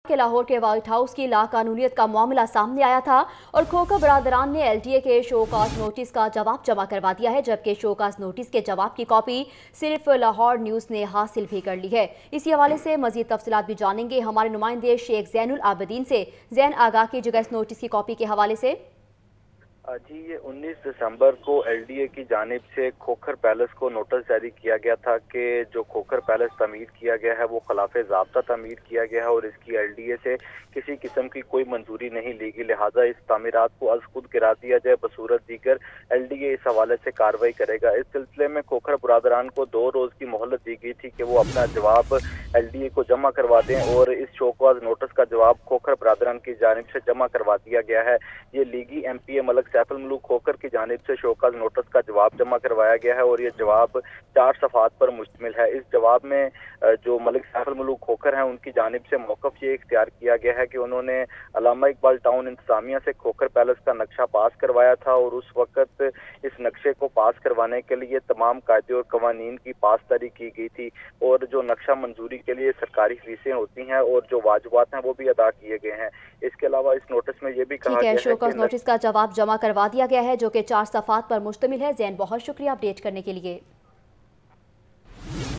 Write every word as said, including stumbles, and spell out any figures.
کہ لاہور کے white house کی لاقانونیت کا معاملہ سامنے آیا تھا اور کھوکھر برادران نے ایل ٹی اے کے شوکاز نوٹس کا جواب جمع کروا دیا ہے، جبکہ شوکاز نوٹس کے جواب کی کاپی صرف لاہور نیوز نے حاصل بھی کر لی ہے۔ اسی حوالے سے مزید تفصیلات بھی جانیں گے ہمارے نمائندے شیخ زین العابدین سے۔ زین، آگاہ کیجیے گا اس نوٹس کی کاپی کے حوالے سے۔ جی، یہ انیس دسمبر کو ایل ڈی اے کی جانب سے کھوکھر پیلس کو نوٹس جاری کیا گیا تھا کہ جو کھوکھر پیلس تعمیر کیا گیا ہے وہ خلاف ضابطہ تعمیر کیا گیا ہے اور اس کی ایل ڈی اے سے کسی قسم کی کوئی منظوری نہیں لی گئی، لہٰذا اس تعمیرات کو از خود گرا دیا جائے، بصورت دیگر ایل ڈی اے اس حوالے سے کارروائی کرے گا۔ اس سلسلے میں کھوکھر برادران کو دو روز کی مہلت دی گئی تھی کہ وہ اپنا جواب ایل ڈی اے کو جمع کروا دیں اور اس شوکاز نوٹس کا جواب کھوکھر برادران کی جانب سے جمع کروا دیا گیا ہے۔ یہ لیگی M P A Malik Saif ul Malook Khokhar کی جانب سے شوکاز نوٹس کا جواب جمع کروایا گیا ہے اور یہ جواب چار صفحات پر مشتمل ہے۔ اس جواب میں جو ملک سیف الملوک کھوکھر ہیں ان کی جانب سے موقف یہ اختیار کیا گیا ہے کہ انہوں نے علامہ اقبال ٹاؤن انتظامیہ سے کھوکھر پیلس کا نقشہ پاس کروایا تھا اور اس وقت اس نقشے کو پاس کروانے کے لیے تمام قاعدے اور قوانین کی پاسداری کی گئی تھی اور جو نقشہ منظوری کے لیے سرکاری فیسیں ہوتی ہیں اور جو واجبات ہیں وہ بھی ادا کیے گئے ہیں۔ اس کے علاوہ اس نوٹس میں یہ بھی کہا گیا ہے شوکاز نوٹس کا جواب جمع کروا دیا گیا ہے جو کہ چار صفحات پر مشتمل ہے۔ زین، بہت شکریہ اپڈیٹ کرنے کے لیے۔